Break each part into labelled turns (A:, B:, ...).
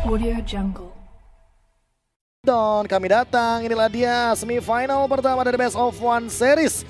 A: Audio Jungle.
B: Dan kami datang, inilah dia semifinal pertama dari Best of One Series.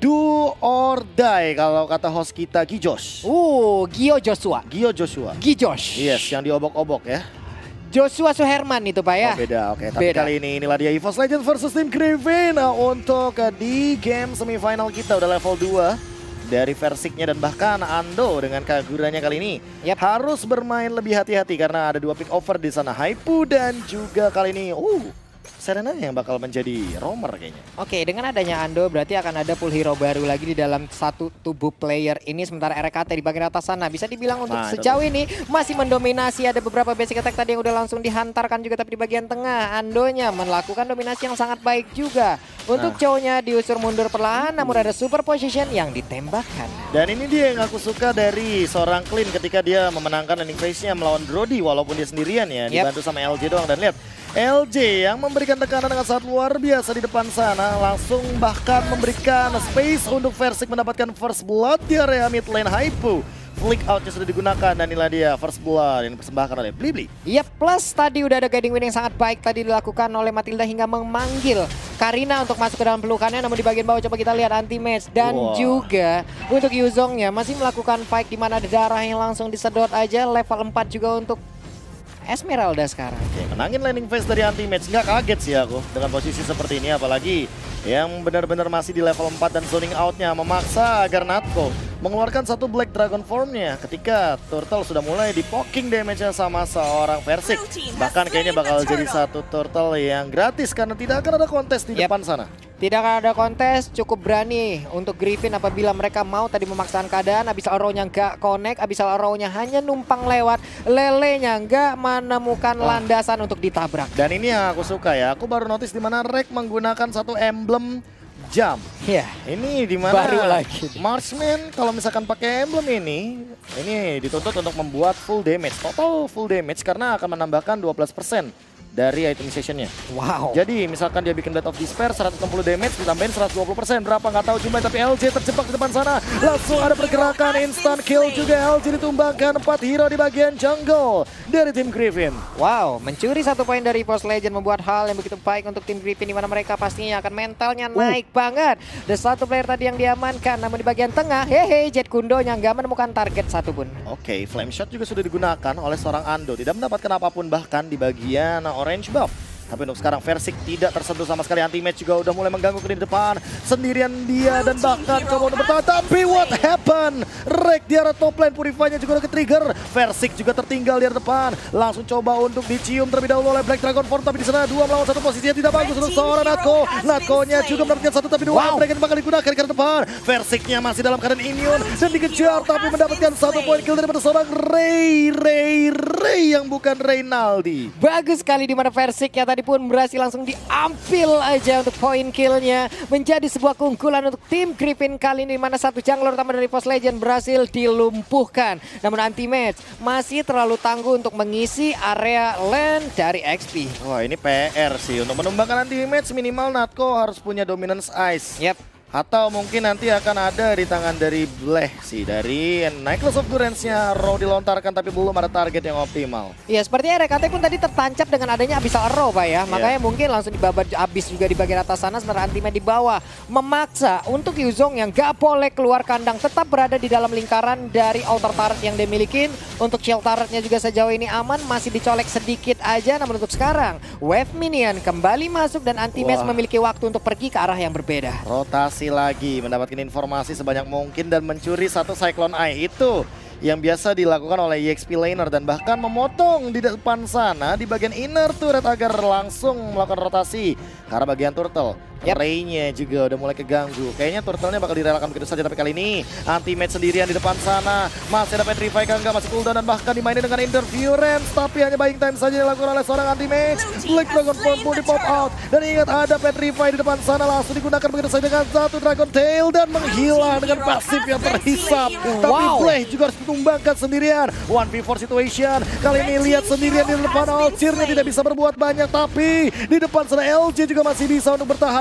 B: Do or die kalau kata host kita Gijosh.
C: Gio Joshua.
B: Gio Joshua.
C: Gijosh.
B: Yes, yang diobok-obok ya.
C: Joshua Suherman itu Pak ya.
B: Oh beda, oke. Tapi
C: Beda.
B: kali ini inilah dia EVOS Legends versus Team Griffin. Untuk di game semifinal kita udah level 2. Dari Versiknya dan bahkan Ando dengan Kaguranya kali ini harus bermain lebih hati-hati karena ada 2 pick over di sana. Haipu dan juga kali ini Serena yang bakal menjadi roamer kayaknya.
C: Oke, dengan adanya Ando berarti akan ada pool hero baru lagi di dalam satu tubuh player ini. Sementara RKT di bagian atas sana bisa dibilang untuk sejauh ini masih mendominasi. Ada beberapa basic attack tadi yang udah langsung dihantarkan juga, tapi di bagian tengah Andonya melakukan dominasi yang sangat baik juga. Untuk cowoknya diusir mundur perlahan, namun ada super position yang ditembakkan.
B: Dan ini dia yang aku suka dari seorang Clean ketika dia memenangkan landing phase-nya melawan Brody walaupun dia sendirian ya, dibantu sama LJ doang. Dan lihat LJ yang memberikan tekanan dengan sangat luar biasa di depan sana, langsung bahkan memberikan space untuk Versik mendapatkan first blood di area mid lane. Haipu flick outnya sudah digunakan dan inilah dia first blood yang dipersembahkan oleh Blibli.
C: Iya, plus tadi udah ada guiding win yang sangat baik tadi dilakukan oleh Matilda hingga memanggil Karina untuk masuk ke dalam pelukannya. Namun di bagian bawah coba kita lihat anti-match dan juga untuk Yuzongnya masih melakukan fight di mana ada darah yang langsung disedot aja. Level 4 juga untuk Esmeralda sekarang.
B: Oke, menangin landing phase dari anti-match, nggak kaget sih aku dengan posisi seperti ini, apalagi yang benar-benar masih di level 4 dan zoning outnya memaksa agar Natko mengeluarkan satu Black Dragon formnya ketika Turtle sudah mulai di poking damage-nya sama seorang Versik. Bahkan kayaknya bakal jadi satu Turtle yang gratis karena tidak akan ada kontes di depan sana.
C: Tidak akan ada kontes, cukup berani untuk Griffin apabila mereka mau tadi memaksakan keadaan. Abyssal Arrow-nya nggak connect, Abyssal Arrow-nya hanya numpang lewat, Lele-nya nggak menemukan landasan untuk ditabrak.
B: Dan ini yang aku suka ya, aku baru notice di mana Rek menggunakan satu emblem jam.
C: Iya.
B: Ini di mana
C: Baru lagi.
B: Marksman kalau misalkan pakai emblem ini dituntut untuk membuat full damage, total full damage karena akan menambahkan 12% dari itemization-nya.
C: Wow.
B: Jadi misalkan dia bikin Blade of Despair 160 damage ditambahin 120%, berapa nggak tahu jumlah, tapi LJ terjebak di depan sana. Langsung ada pergerakan instant kill juga, LJ ditumbangkan 4 hero di bagian jungle dari tim Griffin.
C: Wow, mencuri 1 poin dari EVOS Legends membuat hal yang begitu baik untuk tim Griffin di mana mereka pastinya akan mentalnya naik banget. Ada 1 player tadi yang diamankan, namun di bagian tengah, Jet Kundonya nggak menemukan target satupun.
B: Oke, Flame Shot juga sudah digunakan oleh seorang Ando, tidak mendapatkan apapun bahkan di bagian orange buff. Tapi untuk sekarang Versik tidak tersentuh sama sekali, anti-match juga udah mulai mengganggu ke di depan. Sendirian dia dan bahkan coba untuk bertahan, tapi what happened? Rek di arah top lane, Purify-nya juga udah ke-trigger. Versik juga tertinggal di arah depan. Langsung coba untuk dicium terlebih dahulu oleh Black Dragon Form, tapi di sana 2 melawan 1 posisinya tidak bagus untuk seorang Natko. Natko-nya juga mendapatkan 1 tapi 2 mereka bakal digunakan ke depan. Versiknya masih dalam keadaan immune dan dikejar tapi mendapatkan 1 poin kill daripada seorang Ray yang bukan Reynaldi.
C: Bagus sekali di mana Versik ya tadi pun berhasil langsung diambil aja untuk poin killnya. Menjadi sebuah keunggulan untuk tim Griffin kali ini, mana satu jungler utama dari EVOS Legends berhasil dilumpuhkan. Namun anti-match masih terlalu tangguh untuk mengisi area lane dari XP.
B: Wah, ini PR sih untuk menumbangkan anti-match, minimal Natko harus punya dominance ice. Atau mungkin nanti akan ada di tangan dari Bleh sih, dari Necklace of Durance-nya Raw dilontarkan tapi belum ada target yang optimal.
C: Iya, sepertinya RKT pun tadi tertancap dengan adanya Abyssal Arrow Pak ya. Makanya mungkin langsung dibabat abis juga di bagian atas sana, sementara anti-match di bawah memaksa untuk Yuzong yang gak boleh keluar kandang, tetap berada di dalam lingkaran dari outer turret yang dia miliki. Untuk shield turretnya juga sejauh ini aman, masih dicolek sedikit aja. Namun untuk sekarang wave minion kembali masuk dan anti-match memiliki waktu untuk pergi ke arah yang berbeda.
B: Rotasi lagi, mendapatkan informasi sebanyak mungkin dan mencuri 1 Cyclone Eye itu yang biasa dilakukan oleh EXP laner dan bahkan memotong di depan sana di bagian inner turret agar langsung melakukan rotasi ke arah bagian turtle. Ray-nya juga udah mulai keganggu. Kayaknya turtle-nya bakal direlakan begitu saja, tapi kali ini anti-match sendirian di depan sana. Masih ada Petrify kan nggak, masih cooldown dan bahkan dimainin dengan Interference, tapi hanya buying time saja dilakukan oleh seorang anti-match. Black Dragon Form pun di pop out dan ingat ada Petrify di depan sana, langsung digunakan begitu saja dengan 1 Dragon Tail dan menghilang dengan pasif yang terhisap. Tapi Bleh juga harus ditumbangkan sendirian. 1v4 situation. Kali ini lihat sendirian di depan, Alcirnya tidak bisa berbuat banyak, tapi di depan sana LJ juga masih bisa untuk bertahan.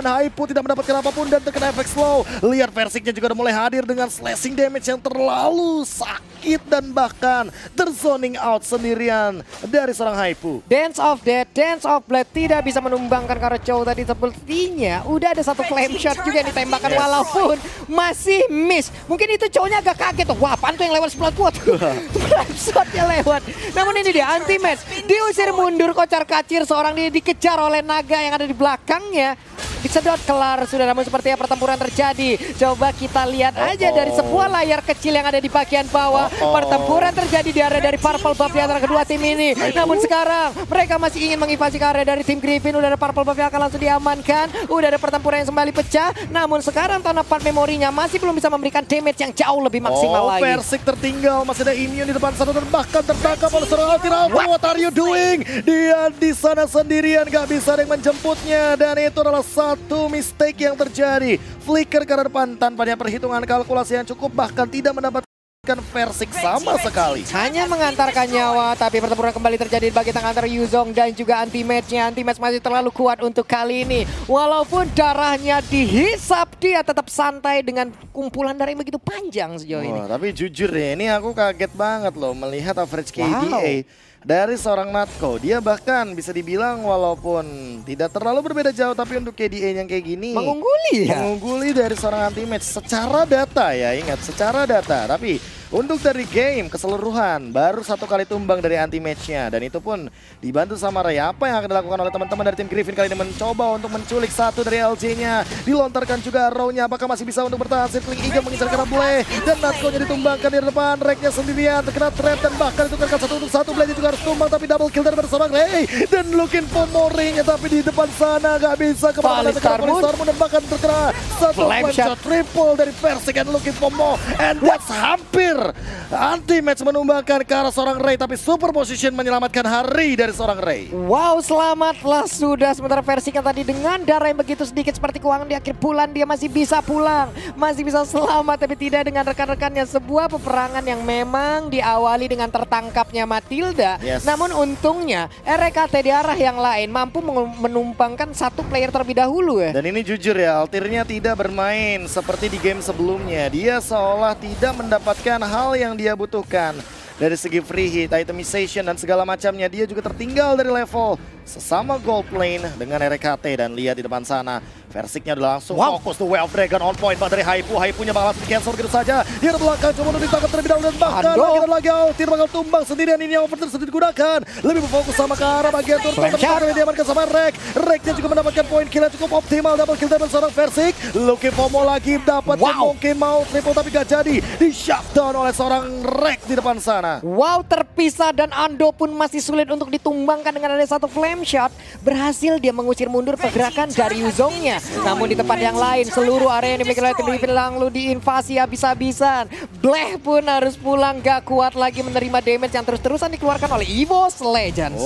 B: Haipu tidak mendapatkan apapun dan terkena efek slow. Lihat Versiknya juga udah mulai hadir dengan slashing damage yang terlalu sakit dan bahkan terzoning out sendirian dari seorang Haipu.
C: Dance of Death, Dance of Blood tidak bisa menumbangkan karena Chow tadi sepertinya udah ada satu flame shot juga yang ditembakkan walaupun masih miss. Mungkin itu Chow-nya agak kaget tuh. Wah, apaan tuh yang lewat sebelah gua tuh. Flame shotnya lewat. Namun ini dia anti-match. Diusir mundur kocar-kacir seorang dia dikejar oleh naga yang ada di belakangnya. Disedot kelar sudah, namun sepertinya pertempuran terjadi. Coba kita lihat aja dari sebuah layar kecil yang ada di bagian bawah. Pertempuran terjadi di area dari Purple Buff di antara kedua tim ini. Namun sekarang mereka masih ingin menginvasi ke area dari tim Griffin. Udah ada Purple Buff yang akan langsung diamankan. Udah ada pertempuran yang kembali pecah. Namun sekarang Torn Apart memorinya masih belum bisa memberikan damage yang jauh lebih maksimal lagi.
B: Versik tertinggal, masih ada immune di depan sana dan bahkan tertangkap oleh seorang Altirafu. What are you doing? Dia di sana sendirian, gak bisa ada yang menjemputnya. Dan itu adalah satu mistake yang terjadi. Flicker ke depan tanpa perhitungan kalkulasi yang cukup, bahkan tidak mendapatkan Versik sama sekali.
C: Hanya mengantarkan nyawa, tapi pertempuran kembali terjadi di bagian tengah antara Yuzong dan juga Anti-Match-nya. Anti-Match masih terlalu kuat untuk kali ini. Walaupun darahnya dihisap, dia tetap santai dengan kumpulan darah yang begitu panjang sejauh ini.
B: Tapi jujur ya, ini aku kaget banget loh melihat average KDA dari seorang Natco. Dia bahkan bisa dibilang walaupun tidak terlalu berbeda jauh, tapi untuk KDA yang kayak gini
C: mengungguli ya?
B: Mengungguli dari seorang Anti-Match secara data ya, ingat secara data. Tapi untuk dari game keseluruhan baru satu kali tumbang dari Anti-Match-nya, dan itu pun dibantu sama Ray. Apa yang akan dilakukan oleh teman-teman dari tim Griffin kali ini? Mencoba untuk menculik satu dari LJ-nya, dilontarkan juga arrow-nya. Apakah masih bisa untuk bertahan? Circling Eagle mengincar karena Blade dan Natco-nya ditumbangkan di depan. Rek-nya sendirian terkena trap dan bahkan ditukarkan satu untuk satu. Blade juga harus tumbang, tapi double kill dari bersama Ray dan looking for more ring-nya, tapi di depan sana gak bisa kemana-mana. Terkena Polistarmu dan bahkan terkena satu flame shot triple dari Versik and looking for more, and that's hampir Anti-Match menumbangkan ke arah seorang Ray, tapi super position menyelamatkan hari dari seorang Ray.
C: Wow, selamatlah sudah. Sementara Versik yang tadi dengan darah yang begitu sedikit seperti keuangan di akhir bulan, dia masih bisa pulang, masih bisa selamat, tapi tidak dengan rekan-rekannya. Sebuah peperangan yang memang diawali dengan tertangkapnya Matilda. Namun untungnya RKT di arah yang lain mampu menumpangkan satu player terlebih dahulu ya.
B: Dan ini jujur ya, Altirnya tidak bermain seperti di game sebelumnya. Dia seolah tidak mendapatkan hal yang dia butuhkan. Dari segi free hit, itemization dan segala macamnya, dia juga tertinggal dari level sesama gold lane dengan RKT. Dan lihat di depan sana, Versiknya udah langsung fokus to Way of Dragon on point dari Haipu. Haipunya bakal langsung di cancel gitu saja. Dia di belakang coba untuk ditangkap terlebih dahulu dan bahkan lagi Altir bakal tumbang sendirian. Ini yang over sudah digunakan. Lebih berfokus sama ke arah bagian turun. Tapi diamankan sama Rek. Reknya juga mendapatkan poin kill yang cukup optimal. Double kill dari seorang Versik. Looking for more lagi dapat. Mungkin mau triple tapi gak jadi. Di shutdown oleh seorang Rek di depan sana.
C: Wow, terpisah dan Ando pun masih sulit untuk ditumbangkan dengan ada satu flame shot. Berhasil dia mengusir mundur pergerakan dari Yuzongnya. Namun di tempat yang lain, seluruh area yang dimiliki oleh tim Griffin langsung diinvasi habis-habisan. Bleh pun harus pulang, gak kuat lagi menerima damage yang terus-terusan dikeluarkan oleh EVOS Legends.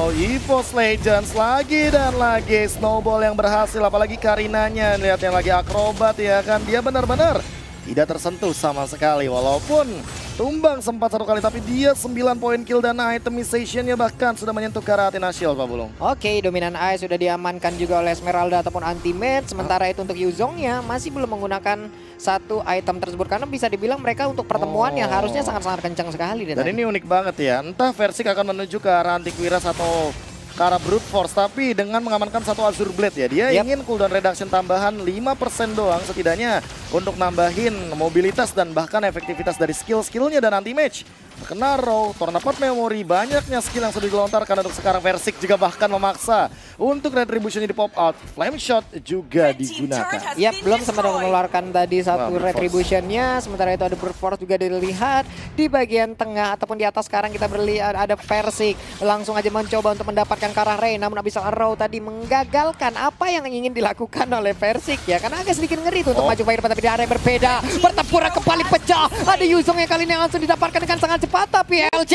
B: EVOS Legends lagi dan lagi. Snowball yang berhasil, apalagi Karinanya. Lihat yang lagi akrobat ya kan, dia benar-benar tidak tersentuh sama sekali. Walaupun tumbang sempat satu kali, tapi dia 9 poin kill dan itemization-nya bahkan sudah menyentuh ke arah Athena Shield, Pak Bulung.
C: Oke, dominan Eye sudah diamankan juga oleh Esmeralda ataupun Anti-Match. Sementara itu untuk Yuzongnya masih belum menggunakan satu item tersebut. Karena bisa dibilang mereka untuk pertemuan yang harusnya sangat-sangat kencang sekali.
B: Dan ini unik banget ya, entah Versik akan menuju ke arah Antiquiras atau ke arah Brute Force, tapi dengan mengamankan satu Azure Blade ya, dia ingin cooldown reduction tambahan 5% doang setidaknya untuk nambahin mobilitas dan bahkan efektivitas dari skill-skillnya. Dan Anti-Match terkena Row, Torn Apart Memory, banyaknya skill yang sudah dilontarkan untuk sekarang. Versik juga bahkan memaksa untuk retribution-nya di pop out, flame shot juga digunakan.
C: Belum sempat mengeluarkan tadi satu retribution-nya. Sementara itu ada Brute Force juga dilihat di bagian tengah ataupun di atas. Sekarang kita melihat ada Versik langsung aja mencoba untuk mendapatkan ke arah Ray, namun Abyssal Arrow tadi menggagalkan apa yang ingin dilakukan oleh Versik ya, karena agak sedikit ngeri tuh untuk maju ke depan, tapi di area yang berbeda. Pertempuran kembali pecah. Ada Yuzong yang kali ini langsung didapatkan dengan sangat cepat, tapi LJ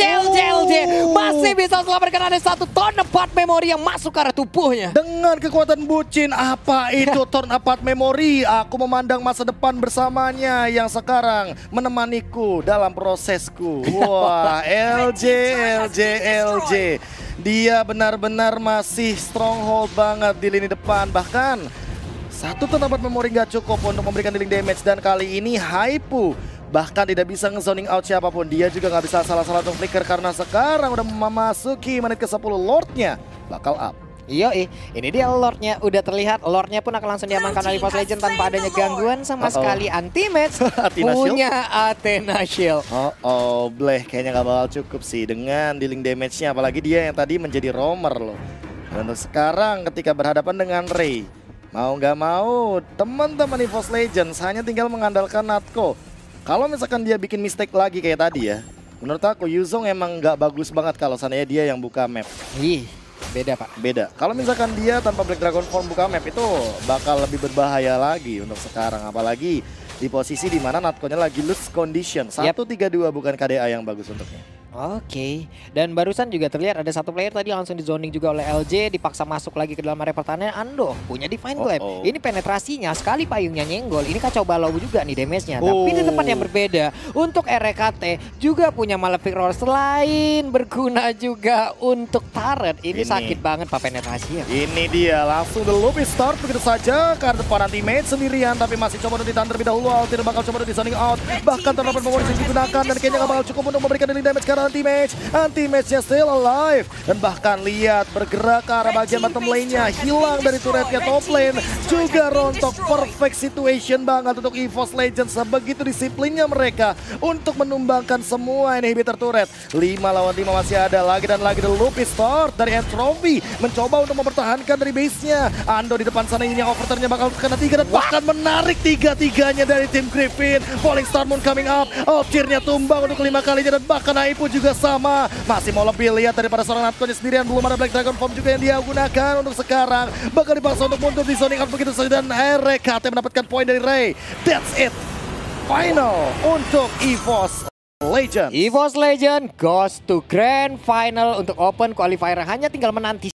C: masih bisa selamatkan. Ada satu Torn Apart Memory yang masuk ke arah tubuhnya.
B: Dengan kekuatan bucin, apa itu Torn Apart Memory? Aku memandang masa depan bersamanya yang sekarang menemaniku dalam prosesku. Wah, LJ. Dia benar-benar masih stronghold banget di lini depan. Bahkan Satu turn dapat memori nggak cukup untuk memberikan dealing damage. Dan kali ini Haipu bahkan tidak bisa nge-zoning out siapapun. Dia juga nggak bisa salah-salah untuk flicker karena sekarang udah memasuki menit ke-10. Lordnya bakal up.
C: Yoi, ini dia Lordnya udah terlihat. Lordnya pun akan langsung diamankan oleh EVOS Legend tanpa adanya gangguan sama sekali. Anti-match punya Athena Shield.
B: Bleh kayaknya nggak bakal cukup sih dengan dealing damage-nya. Apalagi dia yang tadi menjadi roamer loh. Dan untuk sekarang ketika berhadapan dengan Ray, mau nggak mau teman-teman EVOS Legends hanya tinggal mengandalkan Natko. Kalau misalkan dia bikin mistake lagi kayak tadi ya, menurut aku Yuzong emang nggak bagus banget kalau seandainya dia yang buka map.
C: Beda pak.
B: Beda. Kalau misalkan dia tanpa Black Dragon Form buka map itu bakal lebih berbahaya lagi untuk sekarang. Apalagi di posisi dimana Natko-nya lagi loose condition. 1-3-2 bukan KDA yang bagus untuknya.
C: Oke, dan barusan juga terlihat ada satu player tadi langsung di zoning juga oleh LJ, dipaksa masuk lagi ke dalam area pertahanan. Ando punya Divine Glaive. Ini penetrasinya sekali payungnya nyenggol. Ini kacau balau juga nih damage-nya. Tapi di tempat yang berbeda untuk RKT juga punya Malefic Roar selain berguna juga untuk turret. Ini sakit banget pak penetrasinya.
B: Ini dia langsung the loop start begitu saja karena depan anti-mage sendirian tapi masih coba untuk ditahan terlebih dahulu. Tidak bakal coba untuk di zoning out. Bahkan terdapat memori yang digunakan dan kayaknya gak bakal cukup untuk memberikan dealing damage karena anti-match-nya still alive. Dan bahkan lihat bergerak ke arah bagian bottom lane-nya, hilang dari turretnya top lane, juga rontok. Perfect situation banget untuk EVOS Legends. Sebegitu disiplinnya mereka untuk menumbangkan semua inhibitor turret. 5 lawan 5 masih ada lagi dan lagi. The loop is start dari Entropy mencoba untuk mempertahankan dari base-nya. Ando di depan sana ini yang overturn-nya bakal kena 3 dan bahkan menarik 3-3-nya dari tim Griffin. Falling Star Moon coming up, Altir-nya tumbang untuk 5 kalinya dan bahkan Haipu juga sama. Masih mau lebih lihat daripada seorang Natko sendirian. Belum ada Black Dragon Form juga yang dia gunakan untuk sekarang. Bakal dipaksa untuk mundur di zoning out begitu saja. Dan RKT mendapatkan poin dari Ray. That's it. Final untuk EVOS Legend.
C: EVOS Legend goes to Grand Final untuk Open Qualifier. Hanya tinggal menanti